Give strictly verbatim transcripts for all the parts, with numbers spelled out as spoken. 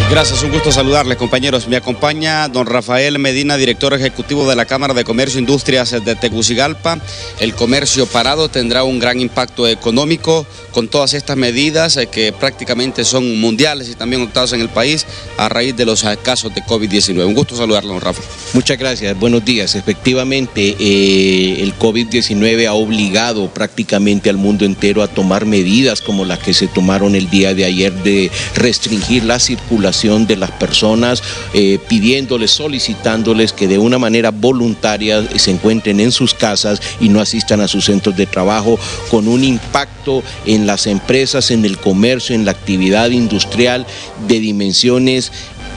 Gracias, un gusto saludarles, compañeros. Me acompaña don Rafael Medina, director ejecutivo de la Cámara de Comercio e Industrias de Tegucigalpa. El comercio parado tendrá un gran impacto económico con todas estas medidas eh, que prácticamente son mundiales y también optadas en el país a raíz de los casos de COVID diecinueve. Un gusto saludarlo, don Rafa. Muchas gracias, buenos días. Efectivamente, eh, el COVID diecinueve ha obligado prácticamente al mundo entero a tomar medidas como las que se tomaron el día de ayer de restringir la circulación de las personas, eh, pidiéndoles, solicitándoles que de una manera voluntaria se encuentren en sus casas y no asistan a sus centros de trabajo, con un impacto en las empresas, en el comercio, en la actividad industrial de dimensiones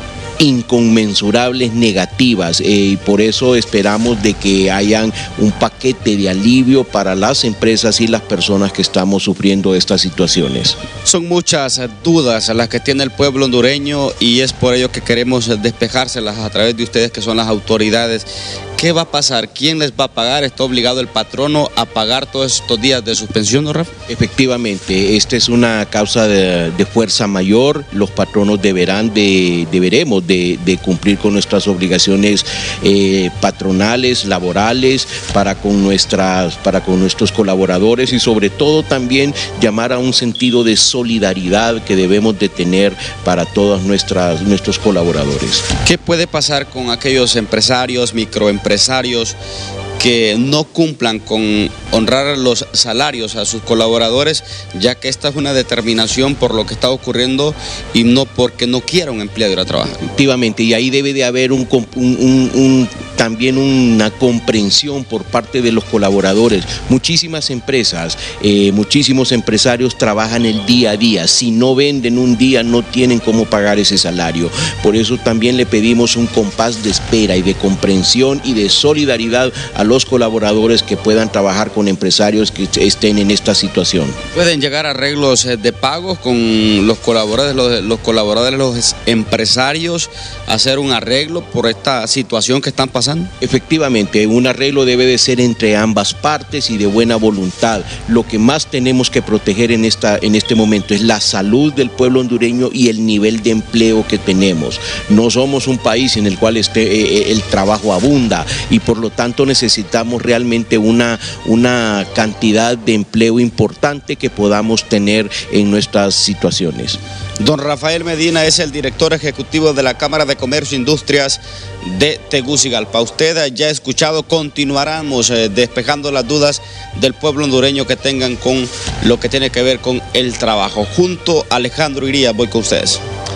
inconmensurables, negativas, eh, y por eso esperamos de que hayan un paquete de alivio para las empresas y las personas que estamos sufriendo estas situaciones. Son muchas dudas las que tiene el pueblo hondureño y es por ello que queremos despejárselas a través de ustedes, que son las autoridades. ¿Qué va a pasar? ¿Quién les va a pagar? ¿Está obligado el patrono a pagar todos estos días de suspensión, ¿no, Rafa? Efectivamente, esta es una causa de, de fuerza mayor. Los patronos deberán de, deberemos de, de cumplir con nuestras obligaciones eh, patronales, laborales, para con, nuestras, para con nuestros colaboradores y sobre todo también llamar a un sentido de solidaridad que debemos de tener para todos nuestras, nuestros colaboradores. ¿Qué puede pasar con aquellos empresarios, microempresarios, empresarios que no cumplan con honrar los salarios a sus colaboradores, ya que esta es una determinación por lo que está ocurriendo y no porque no quiera un empleado ir a trabajar? Efectivamente, y ahí debe de haber un, un, un, un, también una comprensión por parte de los colaboradores. Muchísimas empresas, eh, muchísimos empresarios trabajan el día a día. Si no venden un día, no tienen cómo pagar ese salario. Por eso también le pedimos un compás de espera y de comprensión y de solidaridad a los colaboradores que puedan trabajar con empresarios que estén en esta situación. ¿Pueden llegar a arreglos de pagos con los colaboradores, los, los colaboradores, los empresarios, hacer un arreglo por esta situación que están pasando? Efectivamente, un arreglo debe de ser entre ambas partes y de buena voluntad. Lo que más tenemos que proteger en, esta, en este momento es la salud del pueblo hondureño y el nivel de empleo que tenemos. No somos un país en el cual este, eh, el trabajo abunda y por lo tanto necesitamos Necesitamos realmente una, una cantidad de empleo importante que podamos tener en nuestras situaciones. Don Rafael Medina es el director ejecutivo de la Cámara de Comercio e Industrias de Tegucigalpa. Usted ya ha escuchado, continuaremos eh, despejando las dudas del pueblo hondureño que tengan con lo que tiene que ver con el trabajo. Junto a Alejandro Iría, voy con ustedes.